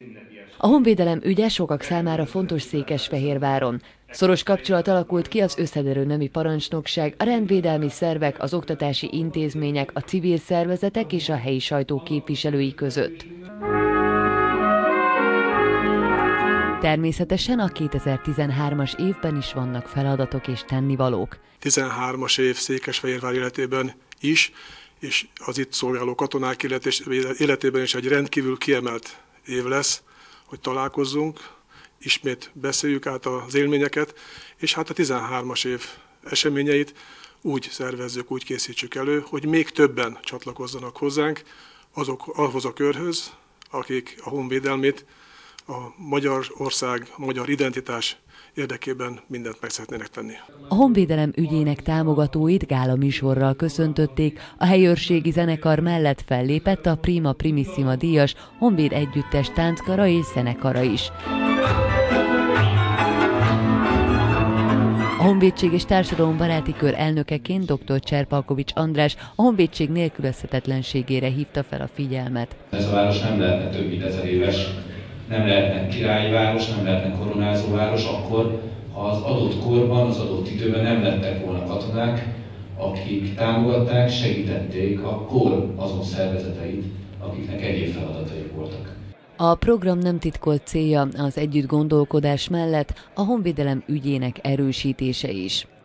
A honvédelem ügye sokak számára fontos Székesfehérváron. Szoros kapcsolat alakult ki az összederű nemi parancsnokság, a rendvédelmi szervek, az oktatási intézmények, a civil szervezetek és a helyi sajtó képviselői között. Természetesen a 2013-as évben is vannak feladatok és tennivalók. 13-as év Székesfehérvár életében is, és az itt szolgáló katonák életében is egy rendkívül kiemelt év lesz, hogy találkozzunk, ismét beszéljük át az élményeket, és hát a 13-as év eseményeit úgy szervezzük, úgy készítsük elő, hogy még többen csatlakozzanak hozzánk, ahhoz a körhöz, akik a honvédelmét, a Magyarország, a magyar identitás érdekében mindent meg szeretnének tenni. A honvédelem ügyének támogatóit gálaműsorral köszöntötték, a helyőrségi zenekar mellett fellépett a Prima Primissima díjas honvéd együttes tánckara és zenekara is. A Honvédség és Társadalombaráti Kör elnökeként dr. Cserpalkovics András a honvédség nélkülözhetetlenségére hívta fel a figyelmet. Ez a város nem lehetne több mint 1000 éves, nem lehetne királyi város, nem lehetne koronázó város, akkor ha az adott korban, az adott időben nem lettek volna katonák, akik támogatták, segítették a kor azon szervezeteit, akiknek egyéb feladataik voltak. A program nem titkolt célja az együttgondolkodás mellett a honvédelem ügyének erősítése is.